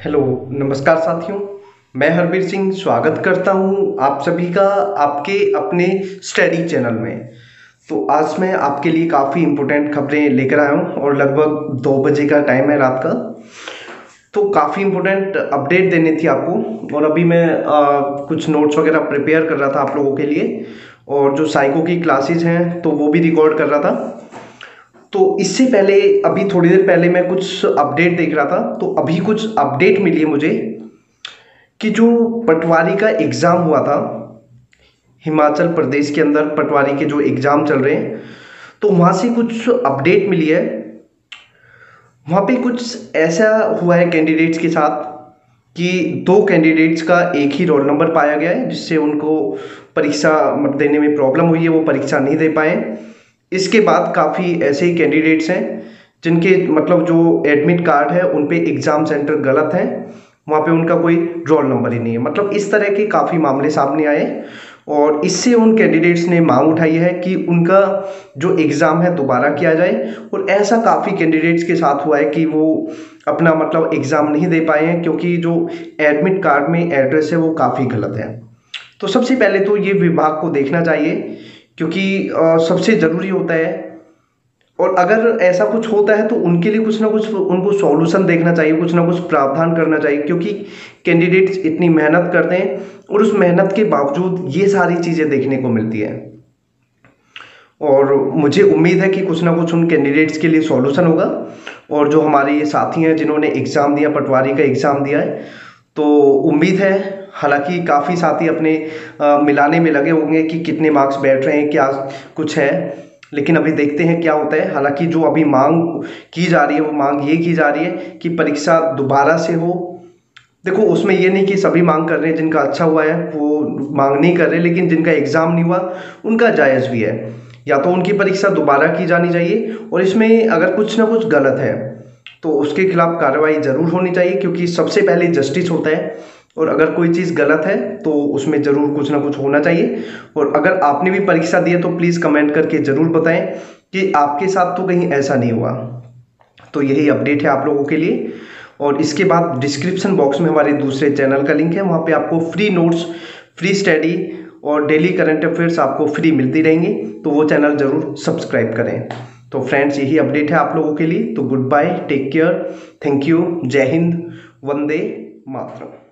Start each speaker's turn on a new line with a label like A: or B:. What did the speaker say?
A: Hello, नमस्कार साथियों। मैं हरबीर सिंह स्वागत करता हूं आप सभी का आपके अपने स्टडी चैनल में। तो आज मैं आपके लिए काफ़ी इम्पोर्टेंट खबरें लेकर आया हूं और लगभग 2 बजे का टाइम है रात का। तो काफ़ी इम्पोर्टेंट अपडेट देनी थी आपको और अभी मैं कुछ नोट्स वगैरह प्रिपेयर कर रहा था आप लोगों के लिए, और जो साइको की क्लासेज हैं तो वो भी रिकॉर्ड कर रहा था। तो इससे पहले अभी थोड़ी देर पहले मैं कुछ अपडेट देख रहा था, तो अभी कुछ अपडेट मिली है मुझे कि जो पटवारी का एग्ज़ाम हुआ था हिमाचल प्रदेश के अंदर, पटवारी के जो एग्ज़ाम चल रहे हैं, तो वहाँ से कुछ अपडेट मिली है। वहाँ पे कुछ ऐसा हुआ है कैंडिडेट्स के साथ कि 2 कैंडिडेट्स का एक ही रोल नंबर पाया गया है, जिससे उनको परीक्षा देने में प्रॉब्लम हुई है, वो परीक्षा नहीं दे पाए। इसके बाद काफ़ी ऐसे ही कैंडिडेट्स हैं जिनके जो एडमिट कार्ड है उन पे एग्ज़ाम सेंटर गलत है, वहाँ पे उनका कोई रोल नंबर ही नहीं है। इस तरह के काफ़ी मामले सामने आए और इससे उन कैंडिडेट्स ने मांग उठाई है कि उनका जो एग्ज़ाम है दोबारा किया जाए। और ऐसा काफ़ी कैंडिडेट्स के साथ हुआ है कि वो अपना एग्ज़ाम नहीं दे पाए हैं क्योंकि जो एडमिट कार्ड में एड्रेस है वो काफ़ी गलत है। तो सबसे पहले तो ये विभाग को देखना चाहिए क्योंकि सबसे ज़रूरी होता है, और अगर ऐसा कुछ होता है तो उनके लिए कुछ ना कुछ उनको सॉल्यूशन देखना चाहिए, कुछ ना कुछ प्रावधान करना चाहिए, क्योंकि कैंडिडेट्स इतनी मेहनत करते हैं और उस मेहनत के बावजूद ये सारी चीज़ें देखने को मिलती हैं। और मुझे उम्मीद है कि कुछ ना कुछ उन कैंडिडेट्स के लिए सॉल्यूशन होगा। और जो हमारे ये साथी हैं जिन्होंने एग्ज़ाम दिया, पटवारी का एग्ज़ाम दिया है, तो उम्मीद है, हालांकि काफ़ी साथी अपने मिलाने में लगे होंगे कि कितने मार्क्स बैठ रहे हैं, क्या कुछ है, लेकिन अभी देखते हैं क्या होता है। हालांकि जो अभी मांग की जा रही है वो मांग ये की जा रही है कि परीक्षा दोबारा से हो। देखो, उसमें ये नहीं कि सभी मांग कर रहे हैं, जिनका अच्छा हुआ है वो मांग नहीं कर रहे, लेकिन जिनका एग्ज़ाम नहीं हुआ उनका जायज़ भी है, या तो उनकी परीक्षा दोबारा की जानी चाहिए, और इसमें अगर कुछ ना कुछ गलत है तो उसके खिलाफ कार्रवाई ज़रूर होनी चाहिए, क्योंकि सबसे पहले जस्टिस होता है, और अगर कोई चीज़ गलत है तो उसमें ज़रूर कुछ ना कुछ होना चाहिए। और अगर आपने भी परीक्षा दी है तो प्लीज़ कमेंट करके ज़रूर बताएं कि आपके साथ तो कहीं ऐसा नहीं हुआ। तो यही अपडेट है आप लोगों के लिए। और इसके बाद डिस्क्रिप्शन बॉक्स में हमारे दूसरे चैनल का लिंक है, वहाँ पे आपको फ्री नोट्स, फ्री स्टडी और डेली करंट अफेयर्स आपको फ्री मिलती रहेंगी, तो वो चैनल ज़रूर सब्सक्राइब करें। तो फ्रेंड्स, यही अपडेट है आप लोगों के लिए। तो good bye, take care, thank you, जय हिंद, वंदे मातरम।